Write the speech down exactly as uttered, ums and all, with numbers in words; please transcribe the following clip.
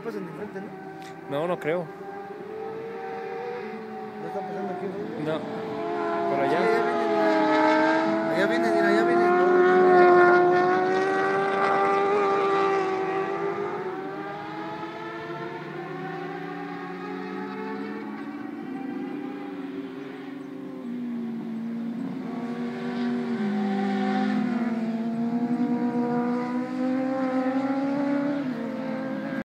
pasan de frente, ¿no? No, no creo. No están pasando aquí, ¿no? No. Por Sí, allá. allá vienen. Allá vienen, mira, allá vienen.